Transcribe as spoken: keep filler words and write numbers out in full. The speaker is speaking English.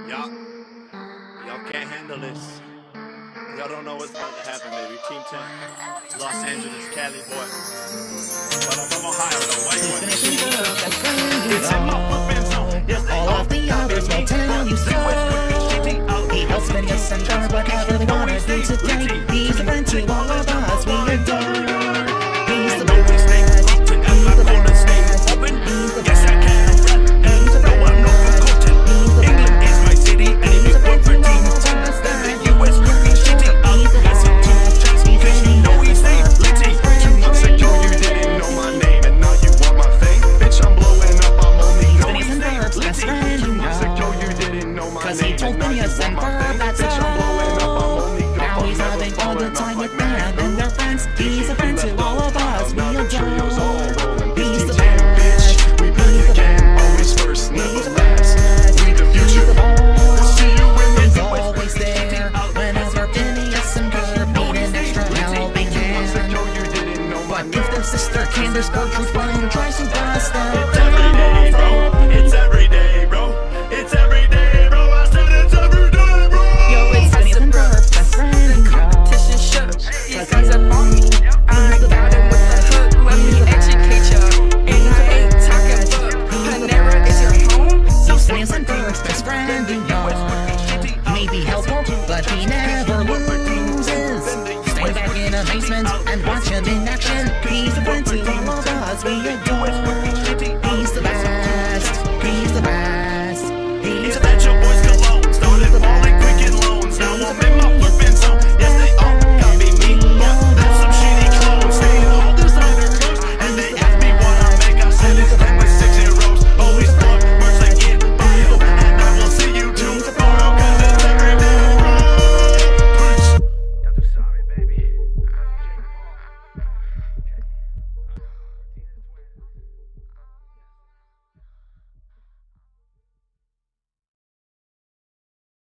Y'all, y'all can't handle this. Y'all don't know what's about to happen, baby. Team ten, Los Angeles, Cali boy. But I'm from Ohio, though. Why you want this? It's in my footprint zone. Yes, all of the others will tell you so. He helps many a center, but I really wanna do today. He's a friend to all of us, we adore. He's the best, he's the best, he's the best. Yes, I can rap, and you know I'm known for coaching. England is my city, and if you work for Team ten, then the U S would be shitty. I'm messing to cause you know he stay litty. Two months ago you didn't know my name, and now you want my fame. Bitch, I'm blowing up, I'm only going to stay litty. Two months ago you didn't know my name, and now you want my fame. Bitch, I'm blowing up, I'm only going to Now he's having all the time with them and their friends. He's a friend to all of us, we adore. He's the best, he's the best, always first, never he's the last. best, We the he's future. the boss. See you in the He's U S. always there whenever Phineas and Ferb need an extra helping hand. But if their sister Candace Gertrude Brown tries to bust them, It's every day, bro. It's every day, bro. It's every day, bro. I said it's every day, bro. yo, it's Phineas and Ferb's best friend. Competition shook. Yeah, he's up on me. I got him with the hook. Let me educate ya. And I ain't talking book. Panera is your home. He's Phineas and Ferb's best friend.